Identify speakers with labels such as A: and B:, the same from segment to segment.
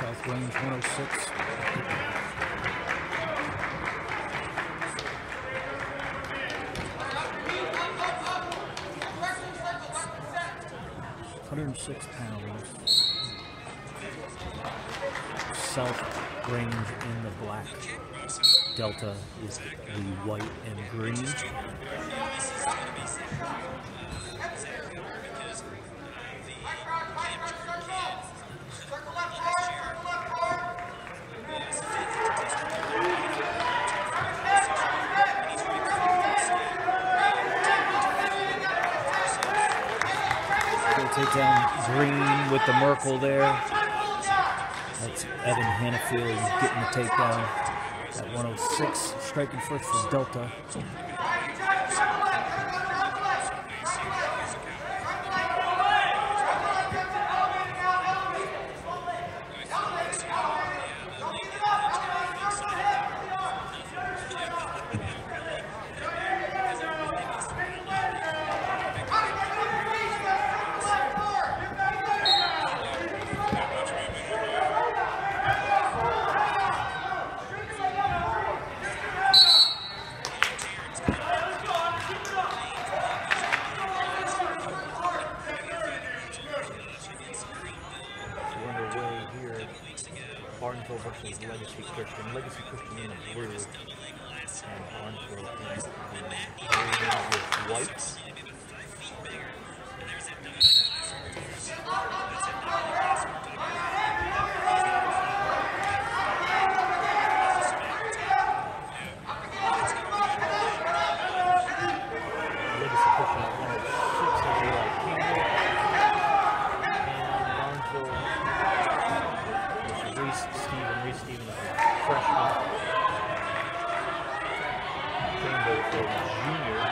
A: South Range 106. £106. South Range in the black. Delta is the white and green. Take down green with the Merkel there. That's Evan Hannafield getting the takedown at 106, striking first for Delta.
B: Barnesville versus Legacy Christian. Legacy Christian in the blue, and Barnesville in the green with white. Legacy Christian at 106 as they like Campbell. And Barnesville Reese Stevens, freshman. Campbell is junior.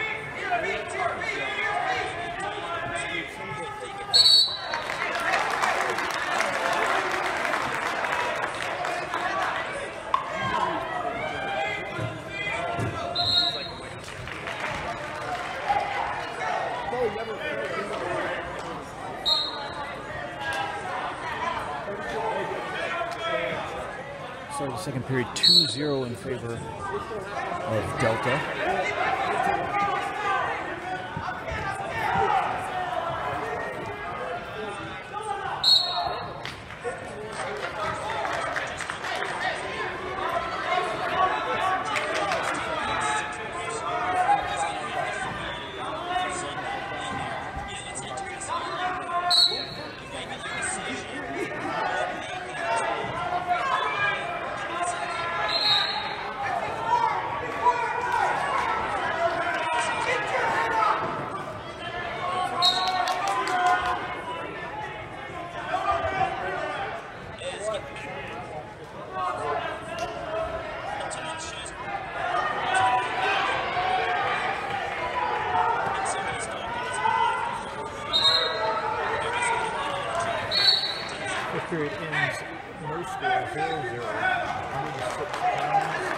A: Start the second period 2-0 in favor of Delta.
B: Period ends no score 0-0. 106 pounds.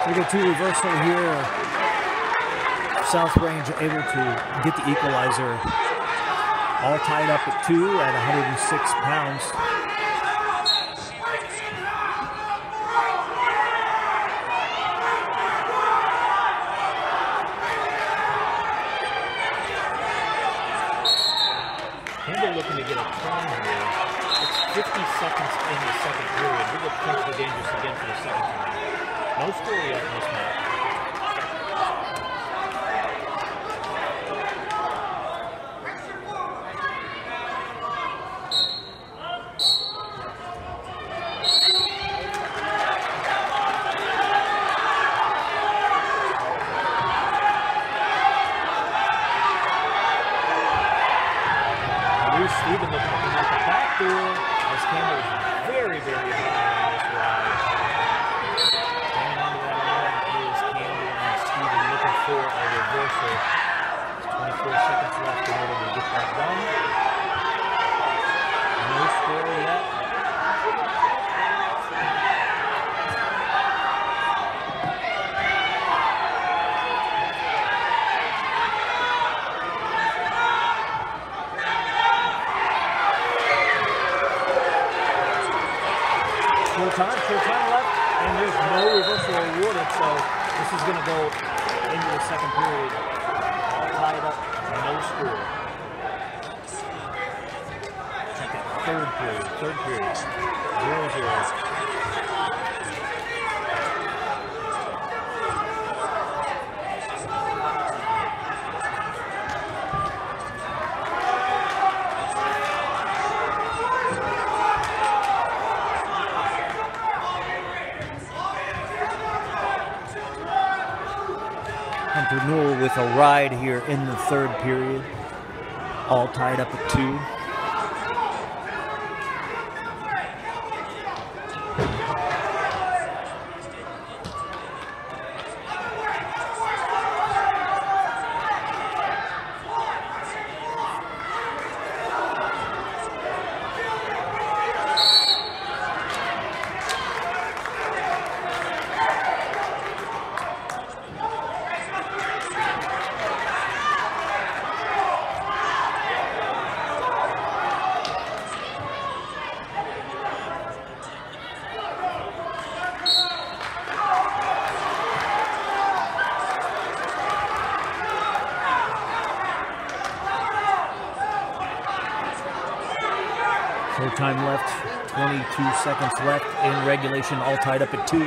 A: We go to reversal here. South Range able to get the equalizer. All tied up at 2 at 106 pounds.
B: Campbell looking to get a turn here. It's 50 seconds in the second period. We look potentially dangerous again for the second time. No score yet in this match. Stephen looking at the back door as Campbell is very, very high on this ride. Hanging on to that line is Campbell and Stephen looking for a reversal. 24 seconds left in order to get that done. No score yet. Full time left, and there's no reversal awarded, so this is going to go into the second period. All tied up, no score. Check it, third period, 0-0.
A: Hunter Newell with a ride here in the third period. All tied up at 2. No time left, 22 seconds left in regulation, all tied up at 2.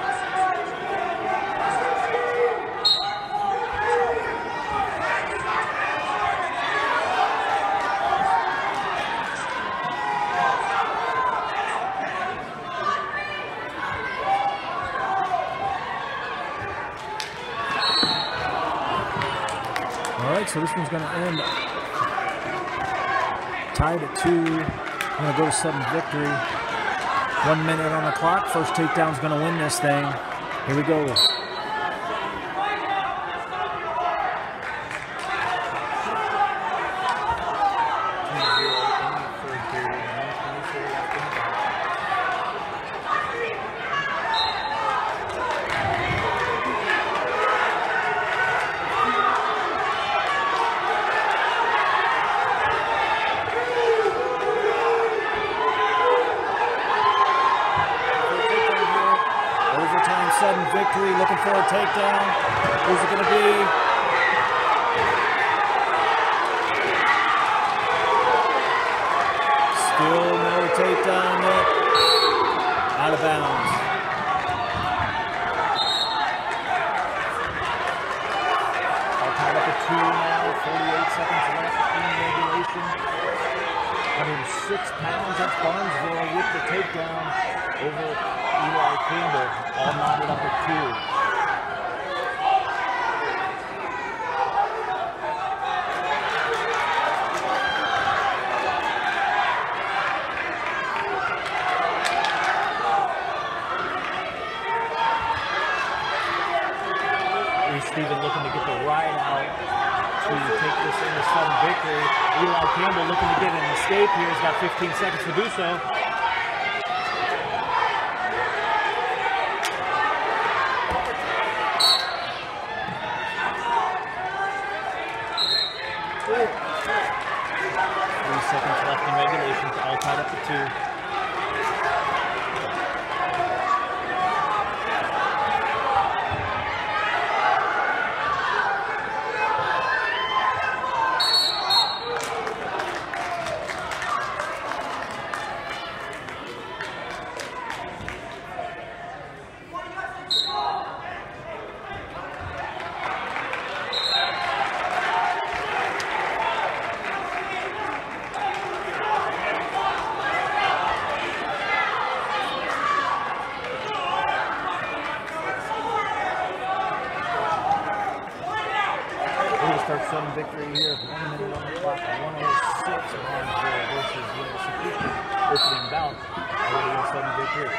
A: All right, so this one's going to end tied at 2. I'm going to go to sudden victory. 1 minute on the clock. First takedown's going to win this thing. Here we go. Sudden victory, looking for a takedown. Who's it going to be? Still no takedown yet. Out of bounds. All tied up at 2 now. 48 seconds left in regulation. 106 pounds. That's Barnesville with the takedown over Eli Campbell, all knotted up at 2. Stephen looking to get the ride out to take this into sudden victory. Eli Campbell looking to get an escape here. He's got 15 seconds to do so.
B: seconds left in regulation. All tied up to 2. Sudden victory here. 1 minute on the clock. 106 Barnesville versus University. Opening bout. Already in sudden victory.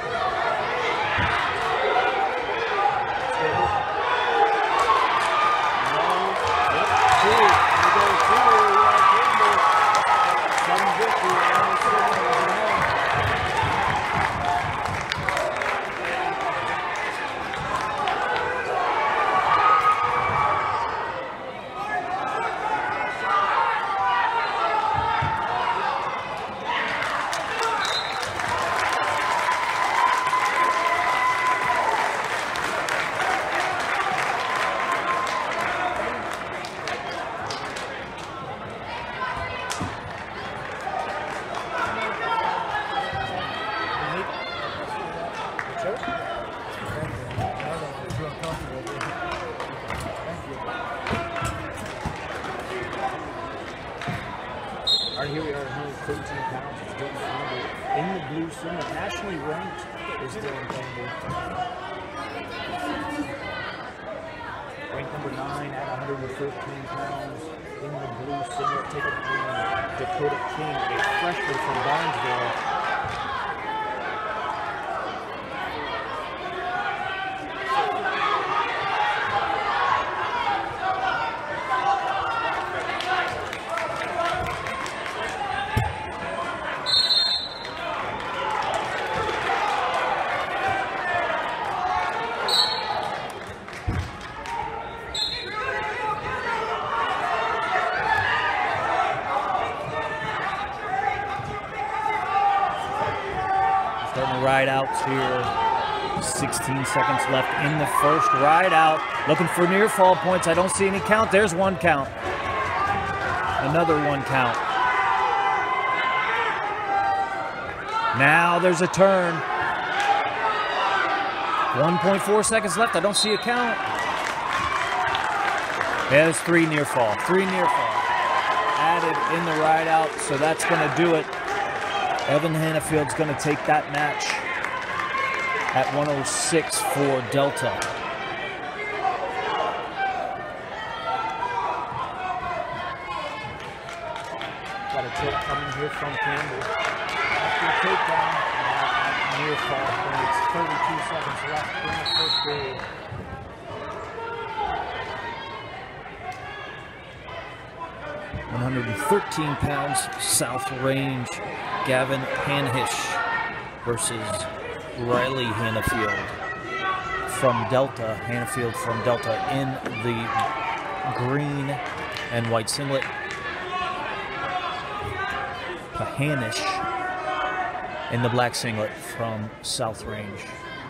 B: Sudden victory. Here we are, 113 pounds. In the blue singlet, nationally ranked is Dylan Campbell. Ranked number 9 at 113 pounds. In the blue singlet, taking on Dakota King, a freshman from Barnesville.
A: Ride outs here. 16 seconds left in the first. Ride out. Looking for near fall points. I don't see any count. There's one count. Another one count. Now there's a turn. 1.4 seconds left. I don't see a count. There's 3 near fall. 3 near fall. Added in the ride out. So that's going to do it. Evan Hannafield's going to take that match at 106 for Delta.
B: Got a tilt coming here from Campbell. After takedown, near fall points. 32 seconds left in the first period.
A: £113 South Range. Gavin Hanhish versus Riley Hannafield from Delta. Hannafield from Delta in the green and white singlet. Pahanish in the black singlet from South Range.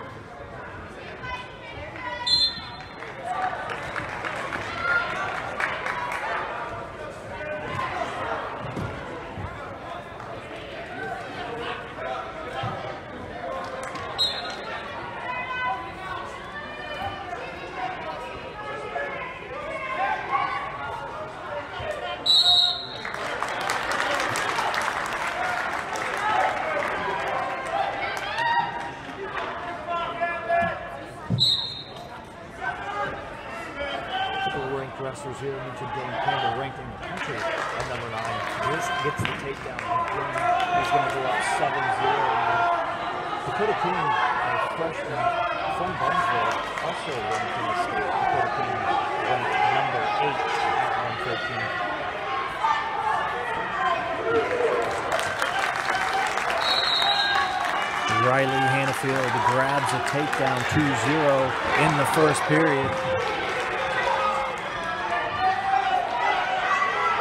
B: Wrestlers here mentioned Dylan Campbell, ranked in the country at number 9. This gets the takedown. He's going to go up 7-0. Dakota King, a freshman from Barnesville, also ranked in the state. Dakota King ranked number 8 at 113.
A: Riley Hannafield grabs a takedown 2-0 in the first period.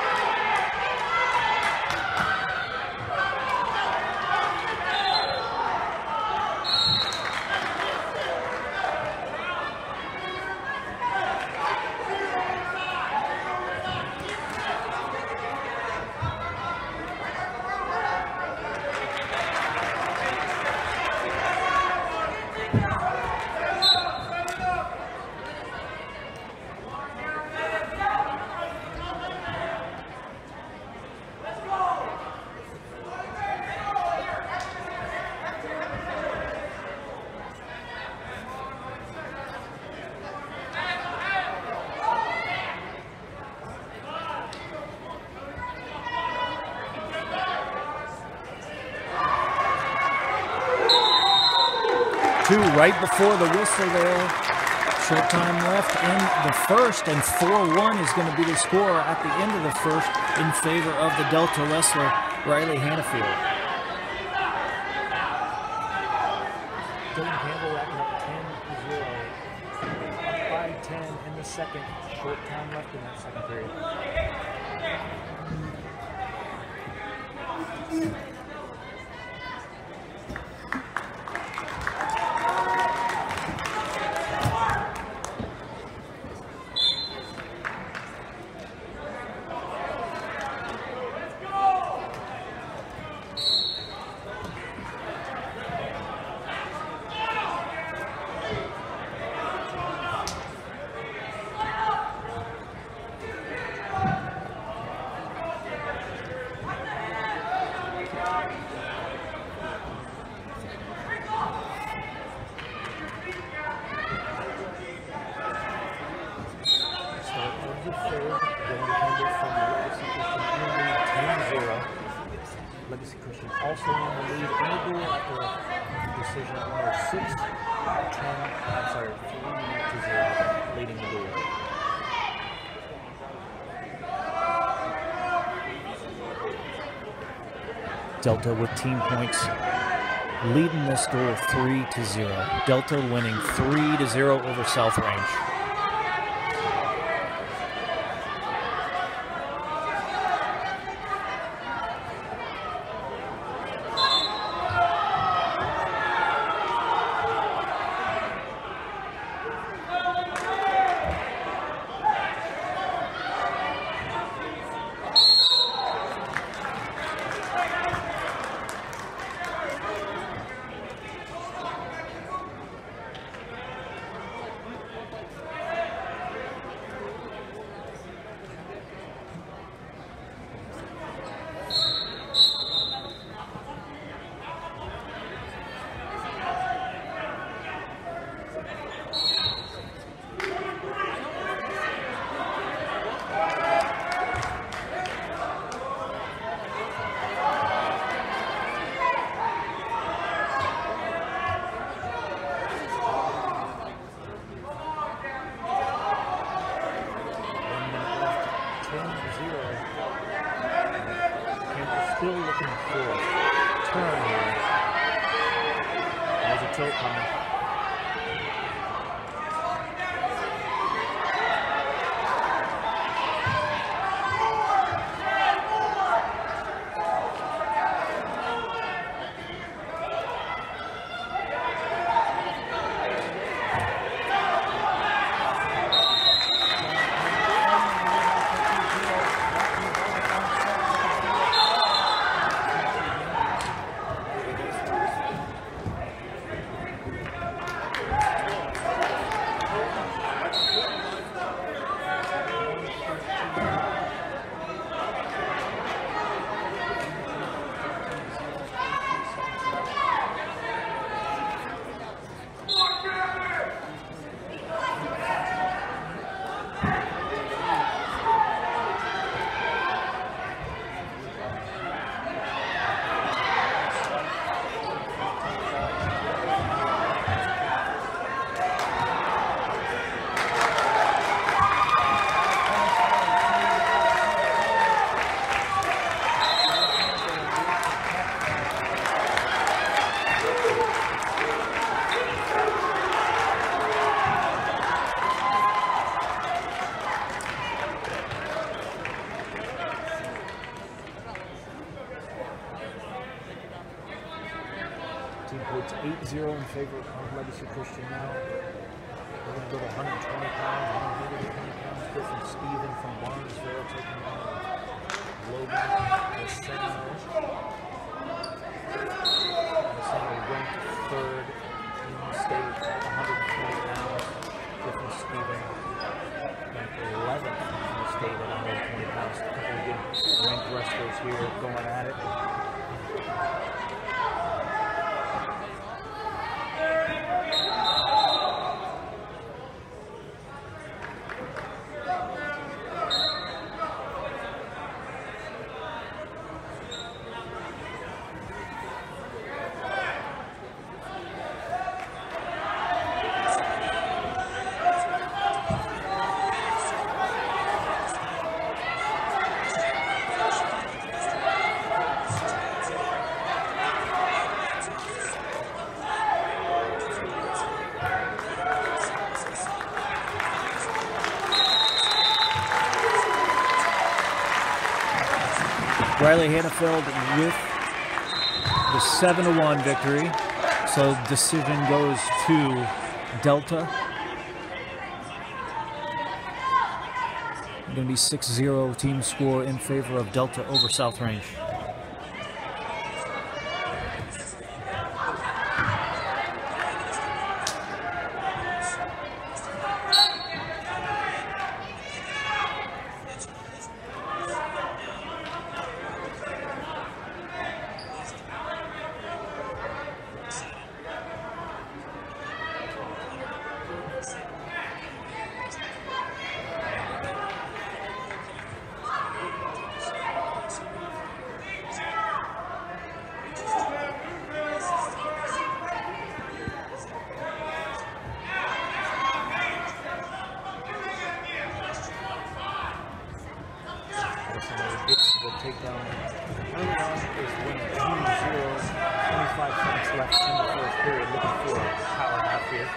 A: 2 right before the whistle there. Short time left in the first, and 4-1 is going to be the score at the end of the first in favor of the Delta wrestler, Riley Hannafield.
B: Dylan Campbell racking up 10-0. Up by 10 in the second. Short time left in that second period. Legacy Christian also in the lead in the duel after a decision at 106, 3-0, leading the duel.
A: Delta with team points leading this duel 3-0. Delta winning 3-0 over South Range.
B: Still looking for a turn here. There's a tilt coming. Team points 8-0 in favor of Legacy Christian now. We're going to go to 120 pounds, 120 pounds. Griffin Stephen from Barnesville taking on Logan Asano. Asano ranked 3rd in the state at 120 pounds. Griffin Stephen ranked 11th in the state at 120 pounds. A couple of good ranked wrestlers here going at it.
A: Riley Hannaford with the 7-1 victory. So decision goes to Delta. Going to be 6-0 team score in favor of Delta over South Range.
B: Gets the takedown early on, is winning 2-0, 25 seconds left in the first period, looking for a power half here.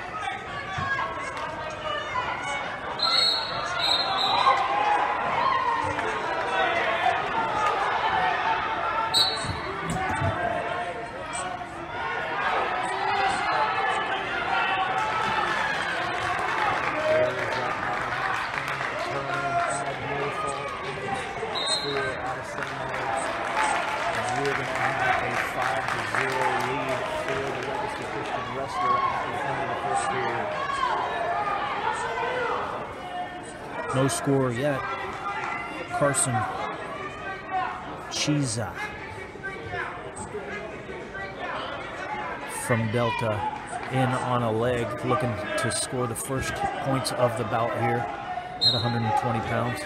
A: No score yet. Carson Chiza from Delta in on a leg, looking to score the first points of the bout here at 120 pounds.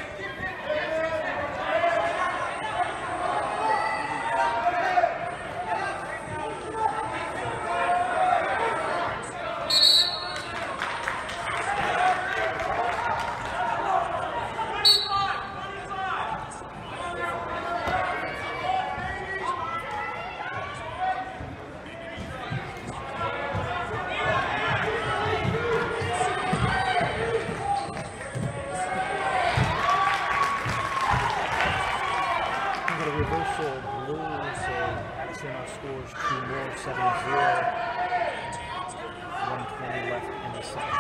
B: Reversal blue, so Addison scores 2 more, 7-0. 120 left in the second.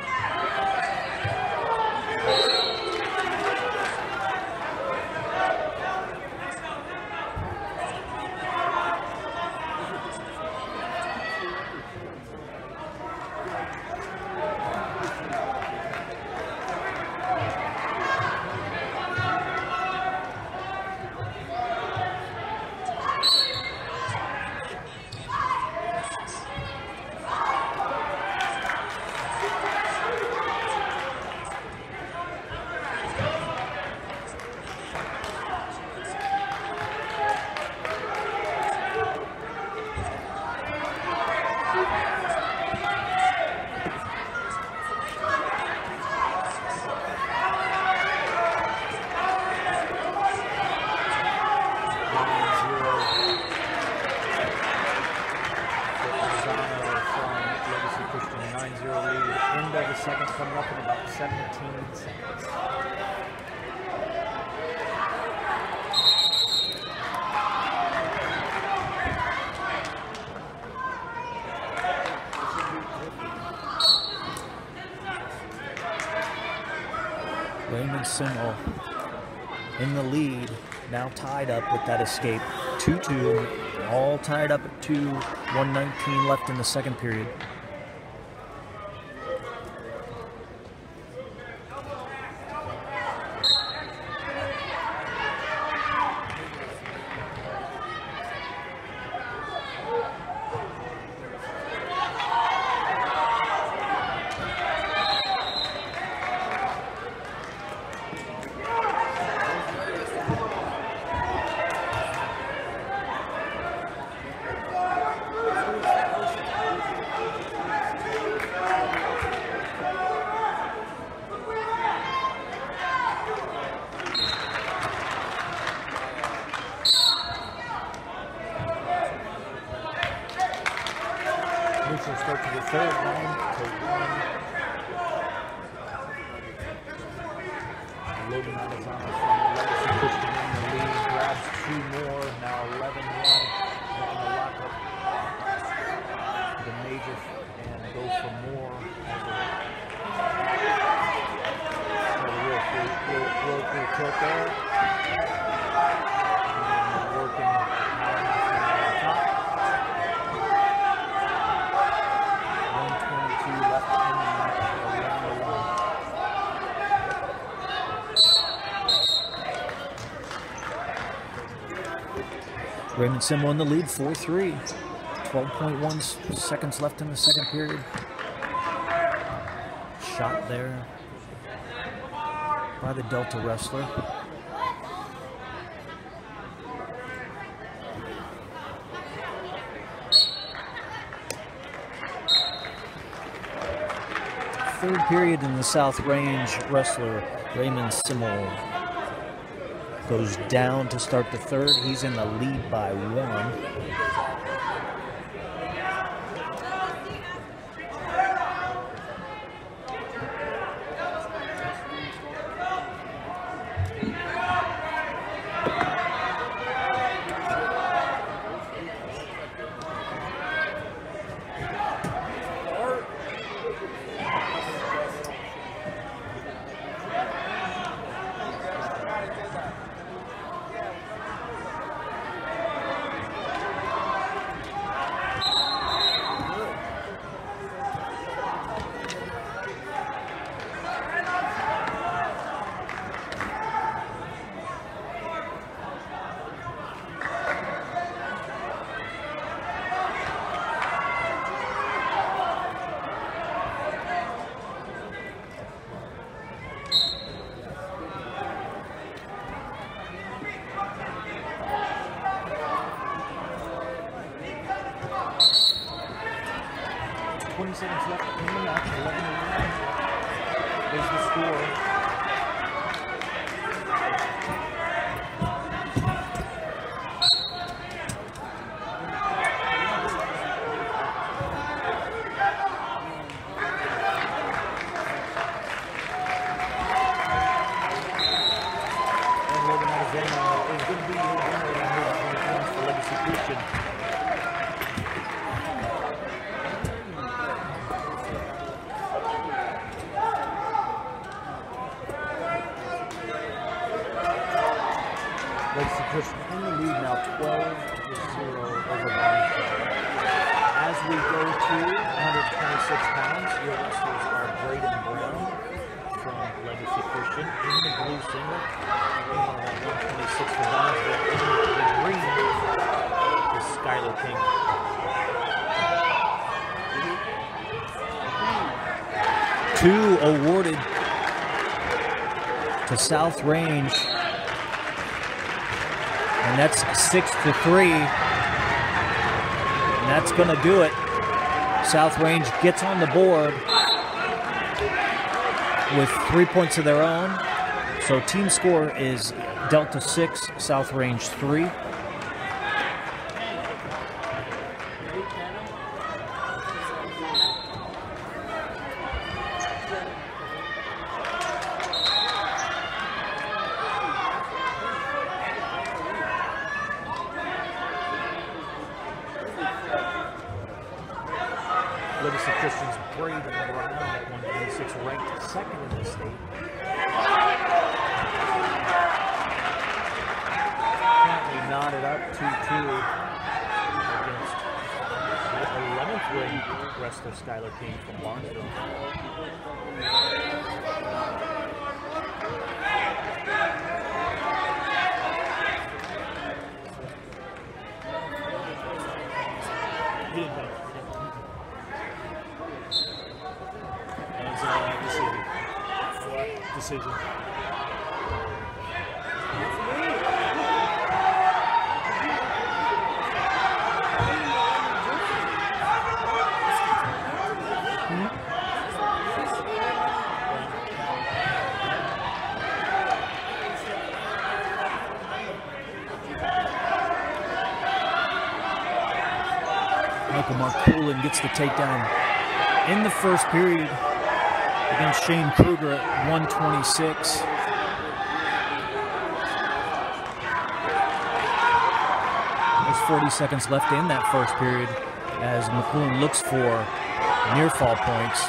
B: End of the second coming up in about 17 seconds.
A: Raymond Simmel in the lead, now tied up with that escape. 2-2, all tied up at 2, 119 left in the second period.
B: Neutral start to the third, 9-1. Logan Arizona from Legacy Christian in the lead, grabs 2
A: Raymond Simo in the lead, 4-3. 12.1 seconds left in the second period. Shot there by the Delta wrestler. Third period in the South Range wrestler Raymond Simo goes down to start the third. He's in the lead by 1. Seconds left in the match, 11-1 is the score. And Logan Arizona is going to be your winner in points for Legacy Christian. Legacy Christian in the lead now, 12-0 over Barnesville. As we go to 126 pounds, your wrestlers are Braden Brown from Legacy Christian in the blue single. And at 126 for Barnesville, in the green is Skylar King. Two awarded to South Range. And that's 6-3. And that's going to do it. South Range gets on the board with 3 points of their own. So team score is Delta 6, South Range 3.
B: Legacy Christian's Braden Brown at 126, ranked second in the state. Currently knotted up 2-2 against the 11th ranked wrestler Skylar King from Barnesville. Decision.
A: Michael Marcoulin gets the takedown in the first period against Shane Kruger at 126. There's 40 seconds left in that first period as McCoolin looks for near fall points.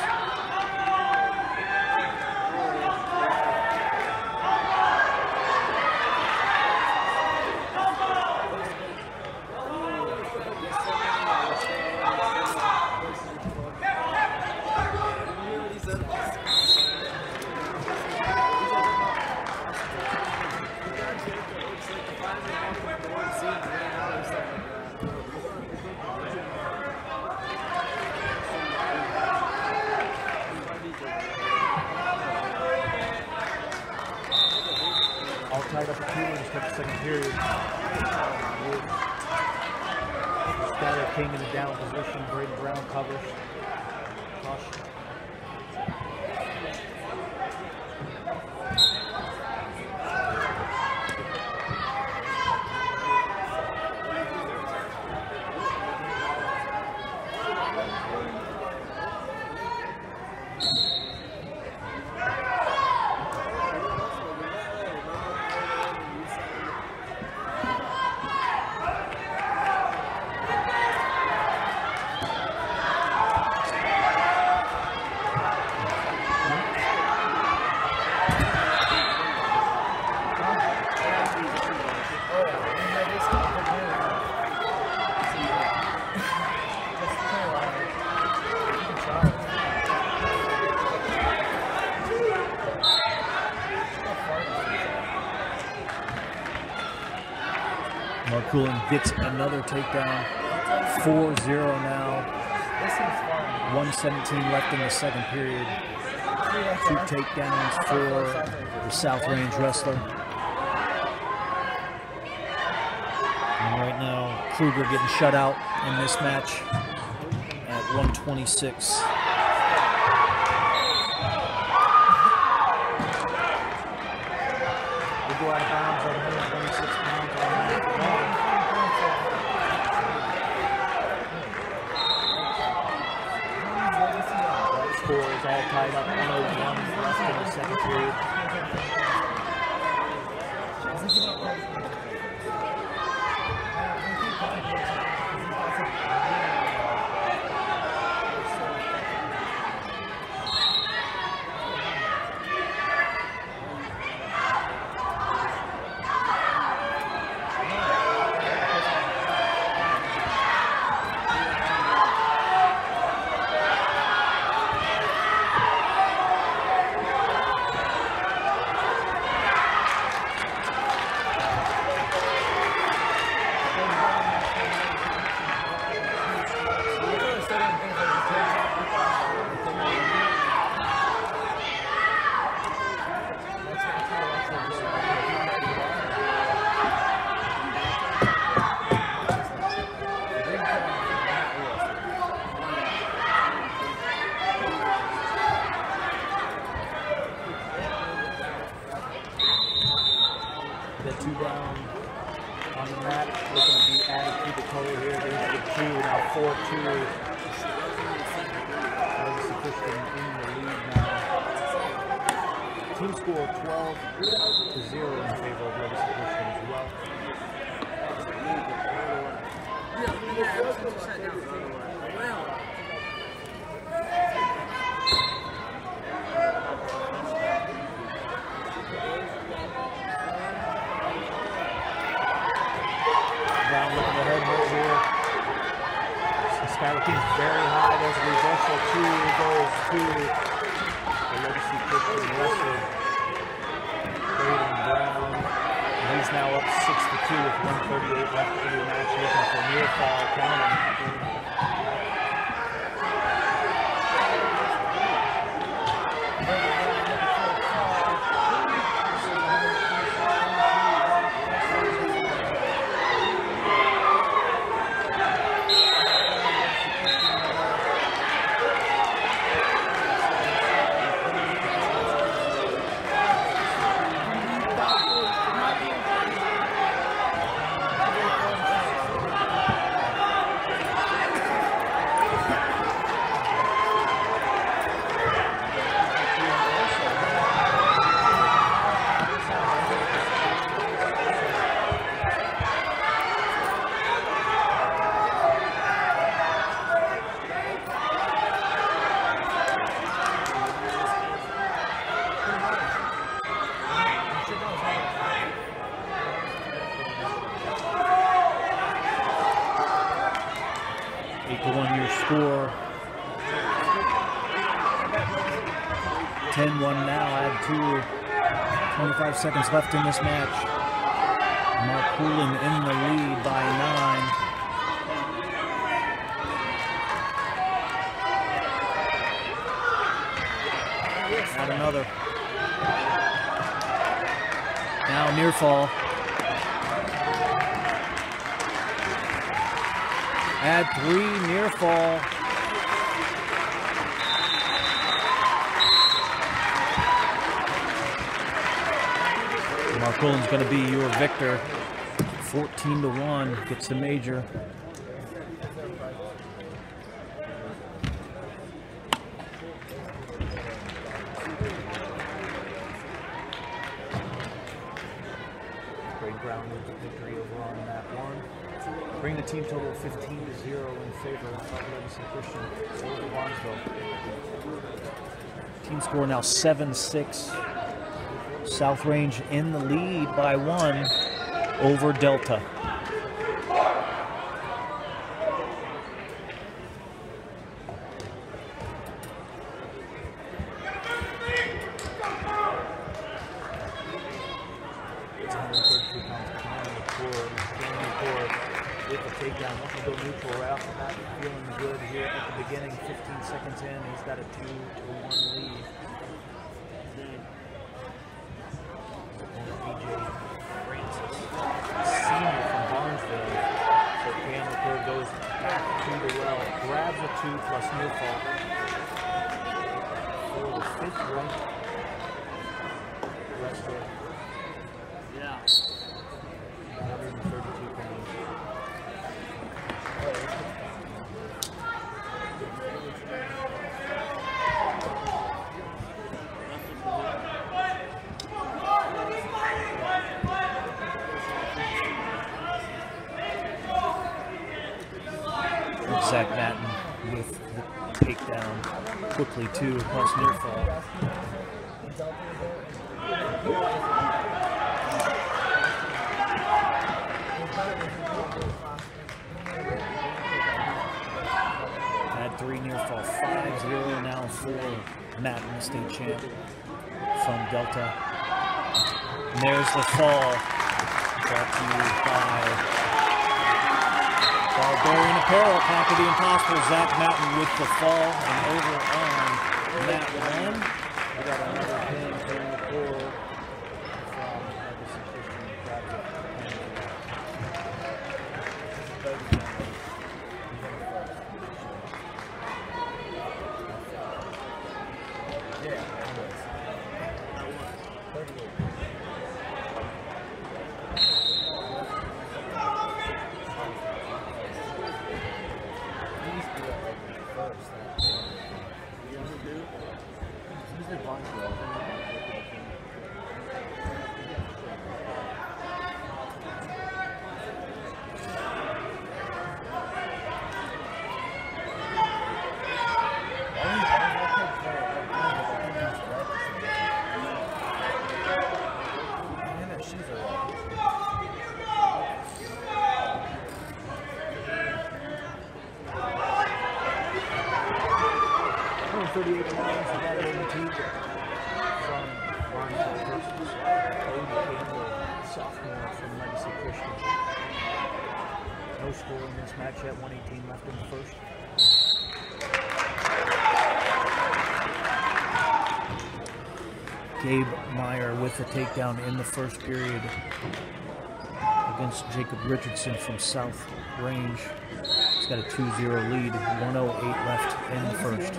B: Cooler to start the second period. Skylar King in the down position. Braden Brown covers. Caution.
A: Marcoulin gets another takedown. 4-0 now. 1:17 left in the second period. 2 takedowns for the South Range wrestler. And right now, Kruger getting shut out in this match at 126.
B: We go out of bounds at 126 pounds on that. Score is all tied up. 101 left in the second period. The 2 down on the mat, looking to be added to the total here. There's the 2, now 4-2. Legacy Christian in the lead now. Team score 12-0 in favor of Legacy Christian as well. Brown looking to head hold here. Skylar King's very high. There's a reversal. 2 goes to the Legacy Christian wrestler, Braden Brown. And he's now up 6-2 with 1:38 left in the match, looking for near fall counting. Score
A: 10-1 now. Add 25 seconds left in this match. Marcoulin in the lead by 9. Add another. Now near fall. Add 3, near fall. Marcolin's going to be your victor. 14-1, gets the major.
B: Great ground with the victory over on that one. Bring the team total 15-0 in favor of Legacy Christian over Barnesville.
A: Team score now 7-6. South Range in the lead by 1 over Delta.
B: Got a 2-1 lead. BJ Francis, senior from Barnesville. So Cam McClure goes back to the well, grabs a 2 plus near fall for the 5th ranked wrestler. Yeah. 132 pounds.
A: Zach Matten with the takedown quickly too, plus near fall. Add 3 near fall, 5-0 now for Matten, state champ from Delta. And there's the fall, brought to you by Barbarian Apparel, Conquer the Impossible. Zach Matten with the fall, and over on that one,
B: we got another pin from the pool from Legacy No score in this match yet, 1:18 left in the first.
A: Gabe Meyer with the takedown in the first period against Jacob Richardson from South Range. He's got a 2-0 lead, 1:08 left in the first.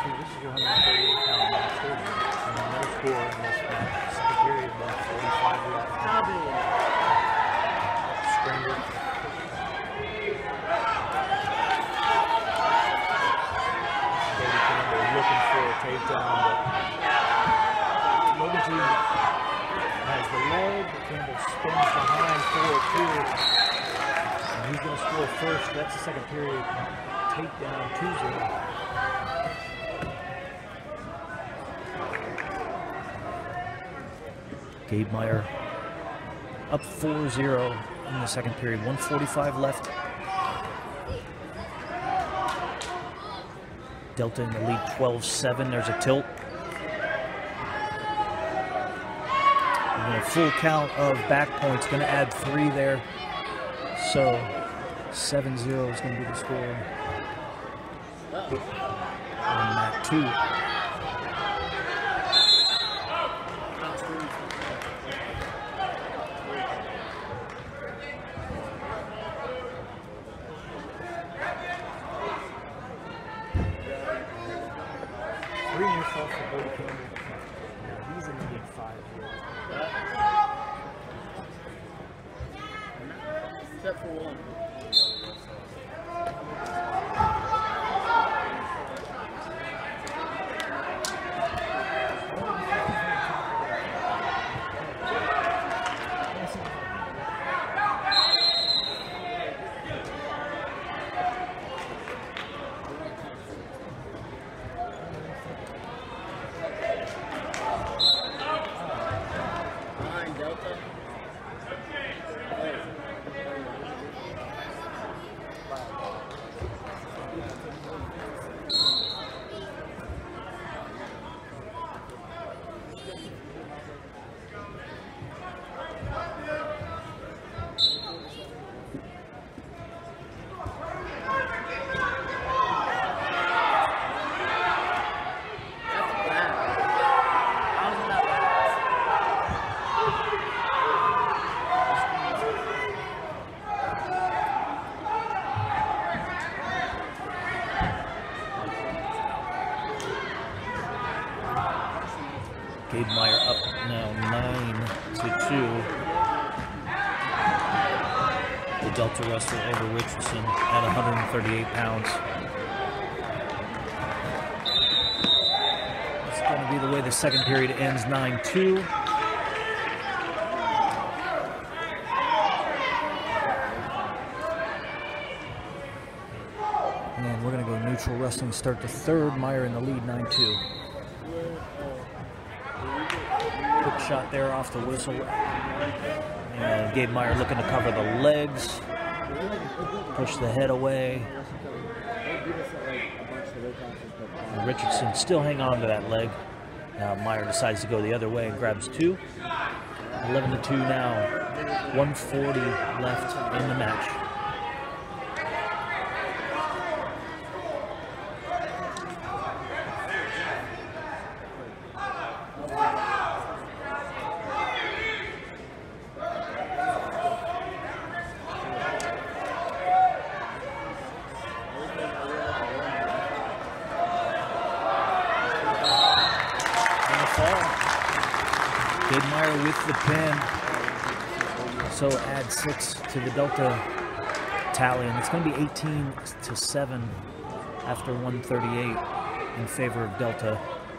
B: This is your 138-pound match. And no score in this match. Second period, 1:45 left. Springer. Cody Campbell looking for a takedown, but Logan T has the leg. Campbell spins behind 4-2. And he's going to score first. That's the second period. Takedown 2-0.
A: Gabe Meyer up 4-0 in the second period. 1:45 left. Delta in the lead 12-7. There's a tilt. And a full count of back points. Going to add 3 there. So 7-0 is going to be the score. On that 2.
B: He's in the game 5 here.
C: Except for one.
A: Gabe Meyer up now 9-2. The Delta wrestler over Richardson at 138 pounds. It's going to be the way the second period ends, 9-2. And we're going to go neutral wrestling, start the third. Meyer in the lead, 9-2. Quick shot there off the whistle. And Gabe Meyer looking to cover the legs. Push the head away. And Richardson still hang on to that leg. Now Meyer decides to go the other way and grabs 2. 11-2 now. 1:40 left in the match. Gabe Meyer with the pin. So add 6 to the Delta tally, and it's going to be 18-7 after 138 in favor of Delta.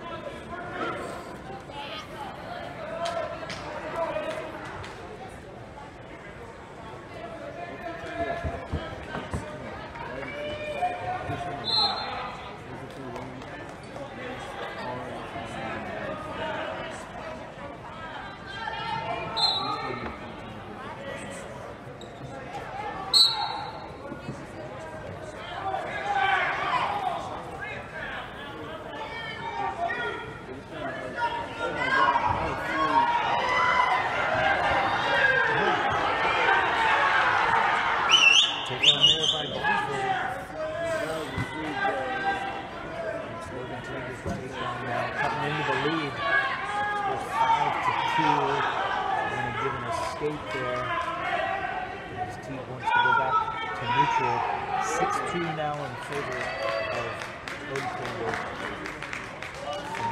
B: Cutting into the lead. It's 5-2. And give an escape there. His team wants to go back to neutral. 6-2 now in favor of Cody Campbell.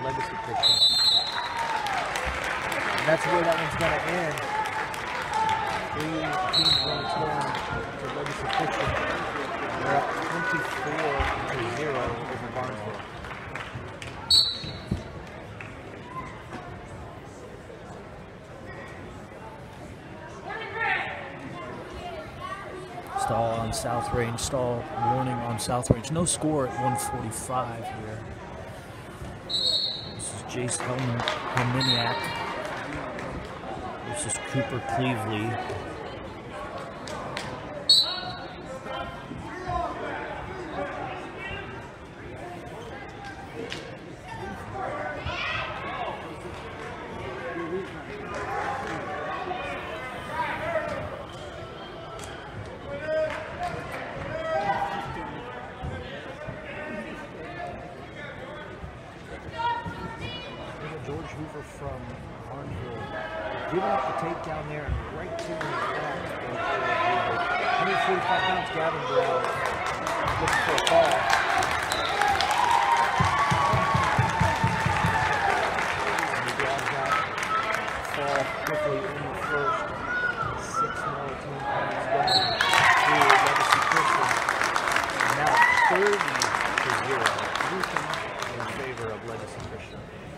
B: Legacy Christian. And that's where that one's going to end. 3 teams running scoring to Legacy Christian. They're up 24-0 over Barnesville.
A: Stall on South Range, stall warning on South Range. No score at 1:45 here. This is Jace Helminiak versus Cooper Cleveley.
B: Hoover from Barnesville, giving up the takedown there and right to his back. 145 pounds, Gavin Brown looking for a fall. And he grabs that fall quickly in the first. 6 more team points going to Legacy Christian. And now 30-0 in favor of Legacy Christian.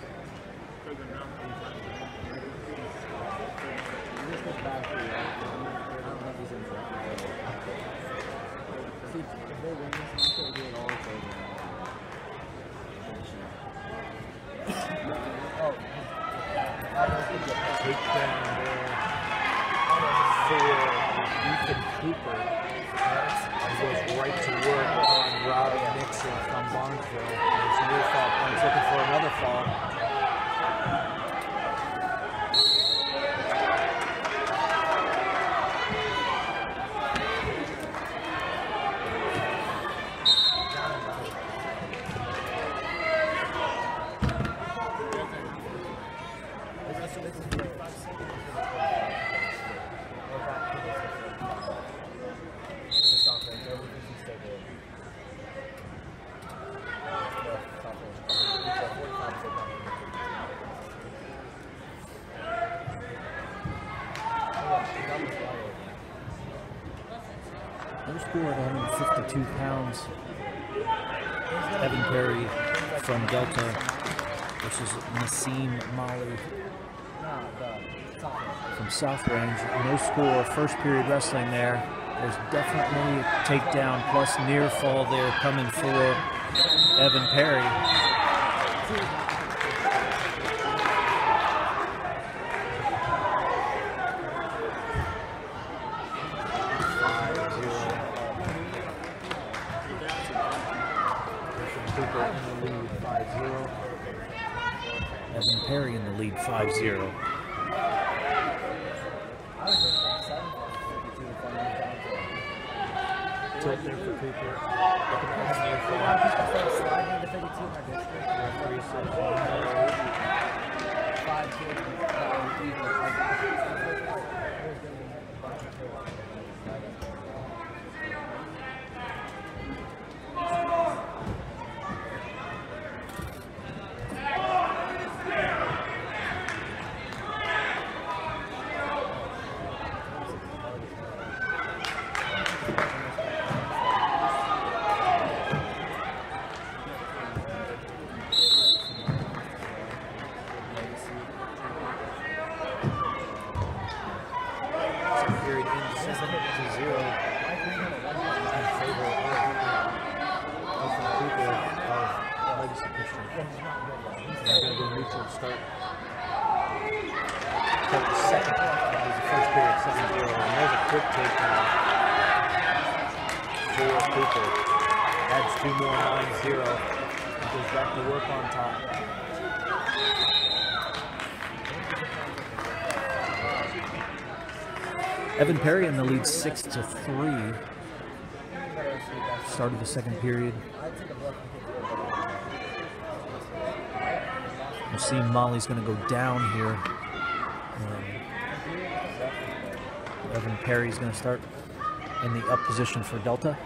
B: Takedown there for Ethan Cooper. He goes right to work on Robbie Nixon from Barnesville. There's no fall points, looking for another fall.
A: No score at 152 pounds. Evan Perry from Delta versus Nassim Mali from South Range. No score, first period wrestling there. There's definitely a takedown plus near fall there coming for Evan Perry. Evan Perry in the lead 5-0.
B: Tilt there for Cooper. Looking at his near fall. Referee says no. 2 more 9-0. He goes back to work on top.
A: Evan Perry in the lead 6-3. Start of the second period. Nassim Mali's going to go down here. Evan Perry's going to start in the up position for Delta.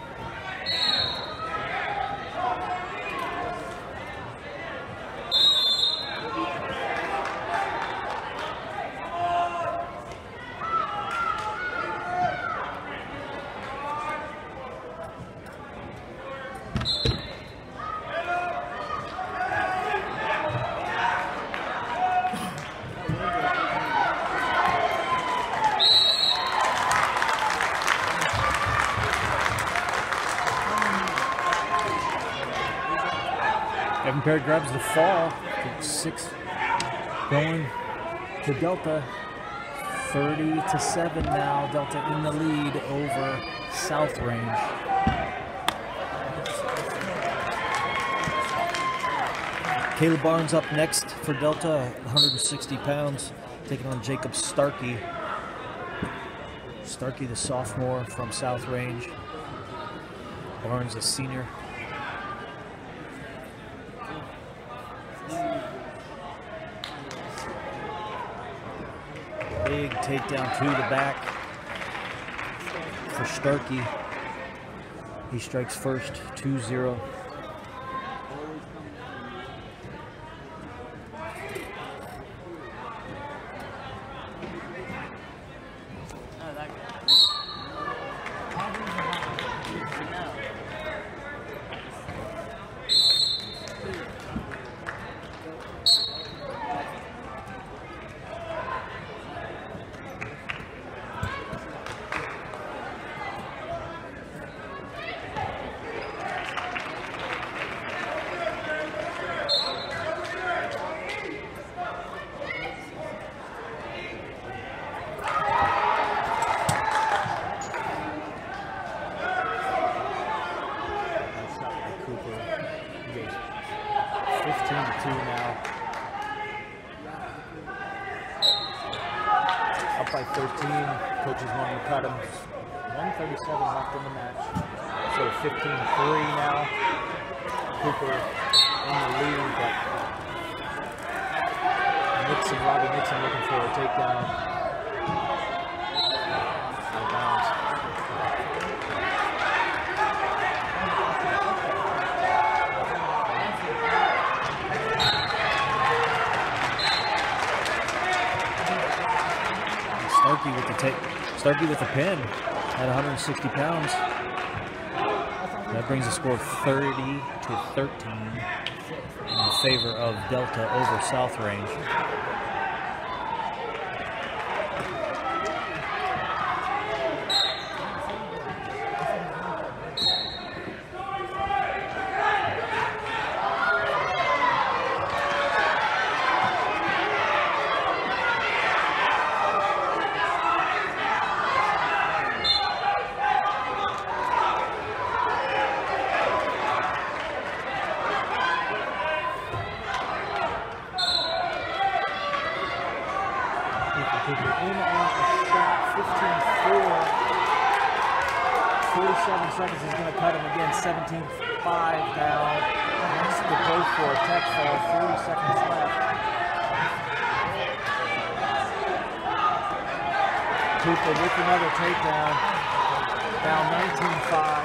A: Second pair grabs the fall. 6 going to Delta. 30-7 now. Delta in the lead over South Range. Caleb Barnes up next for Delta, 160 pounds, taking on Jacob Starkey. Starkey, the sophomore from South Range. Barnes, a senior. Big takedown to the back for Starkey. He strikes first, 2-0. Starkey with a pin at 160 pounds. That brings the score 30-13 in favor of Delta over South Range.
B: Cooper with another takedown, down 19-5.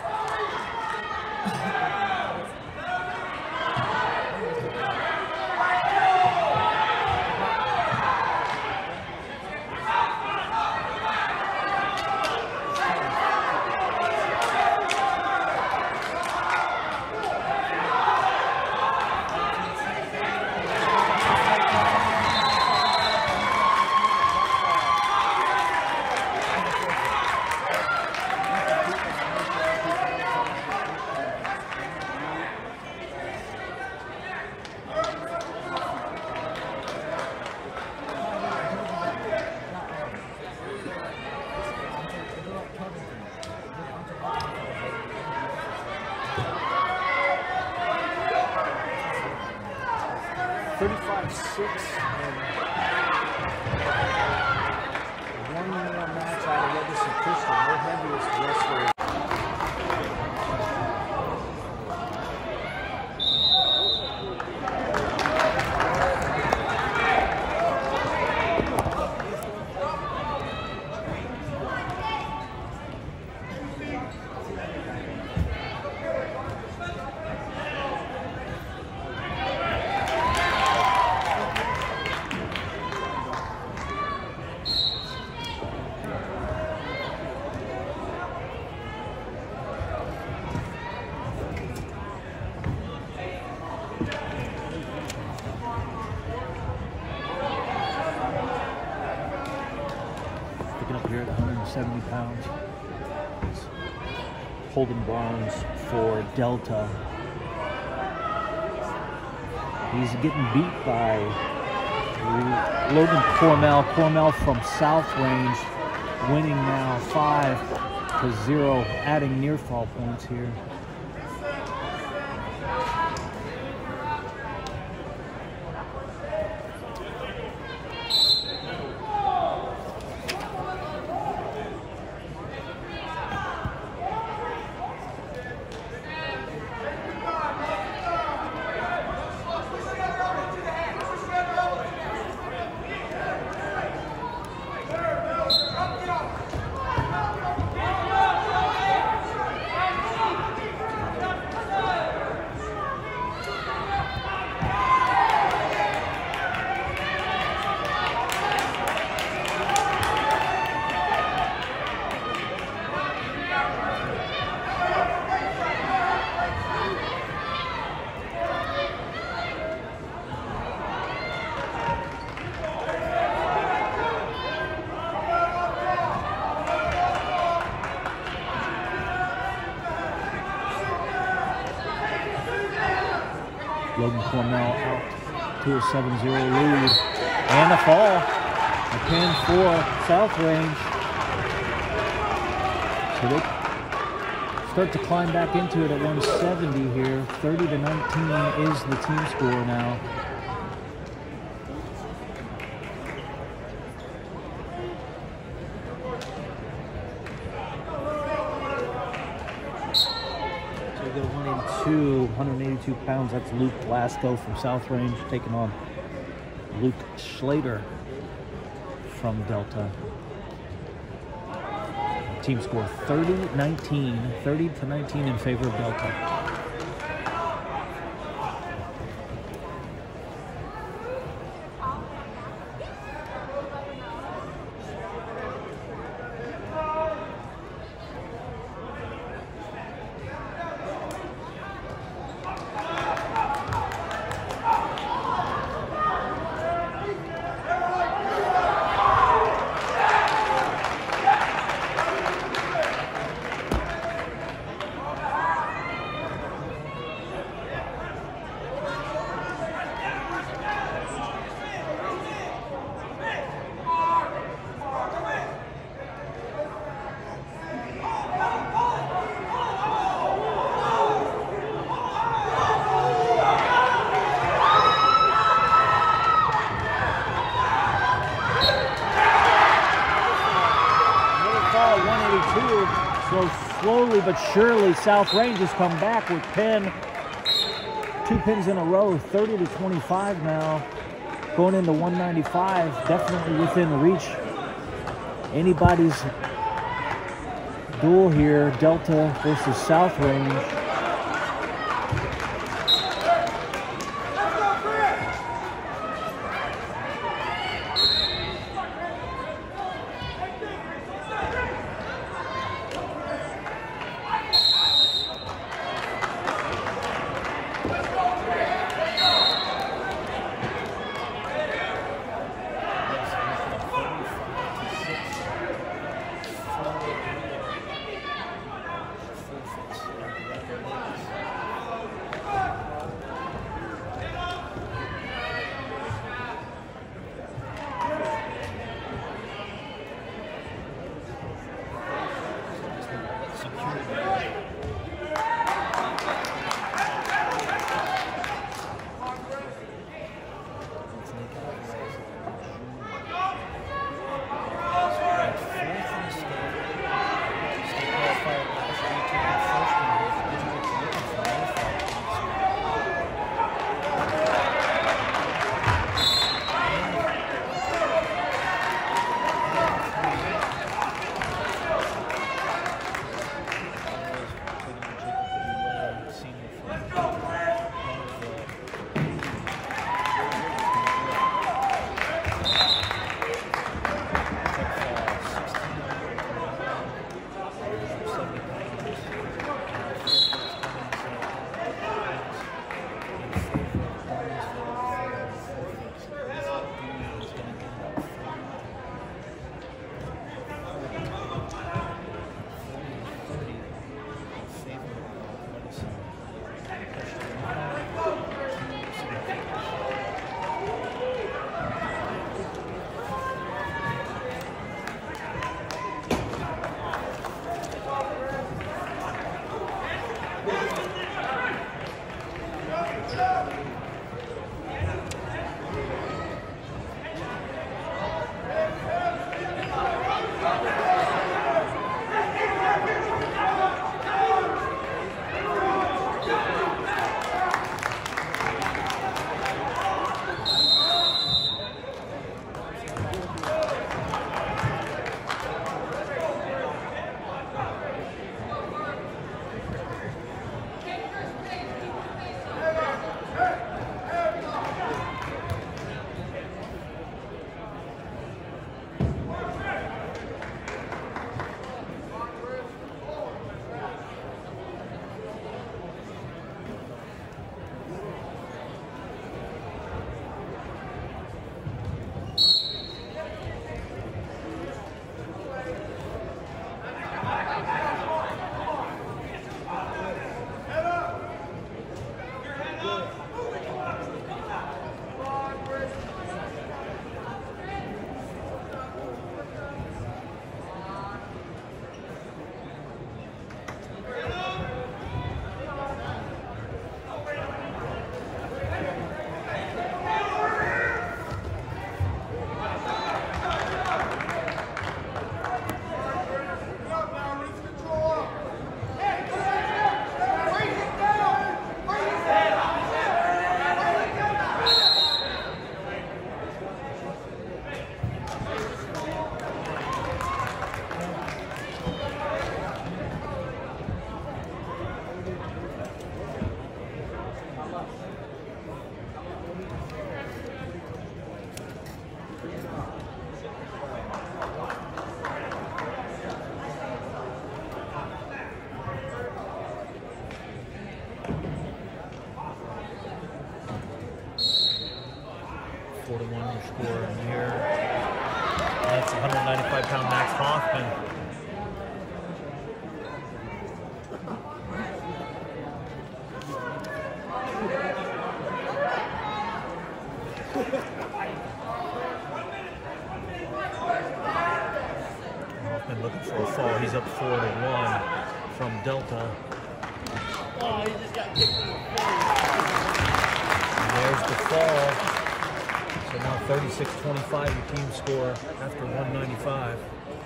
A: Here at 170 pounds. Holden Barnes for Delta. He's getting beat by Logan Cormel. Cormel from South Range, winning now 5-0, adding near fall points here. Logan Cormel out to a 7-0 lead. And a fall. A pin for South Range. So they start to climb back into it at 170 here. 30-19 is the team score now. So we go 182 pounds. That's Luke Blasco from South Range taking on Luke Schlater from Delta. Team score 30-19 in favor of Delta. So slowly but surely, South Range has come back with pin. 2 pins in a row, 30-25 now. Going into 195, definitely within reach. Anybody's duel here, Delta versus South Range.
B: Your score in here. That's 195-pound Max Hoffman. Hoffman looking for a fall. He's up 4-1 from Delta.
C: Oh, he just got kicked in the face.
B: And there's the fall. So now 36-25 your team score after 195.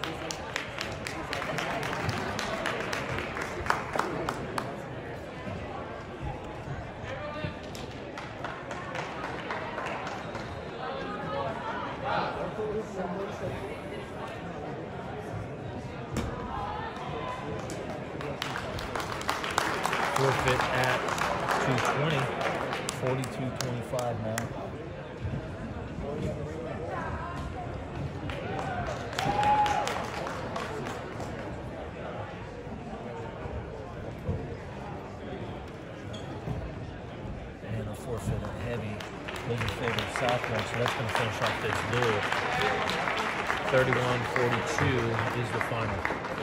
B: Forfeit at 220, 42-25 now. And a forfeit at heavy goes in favor of Southmore, so that's going to finish off this duel. 31-42 is the final.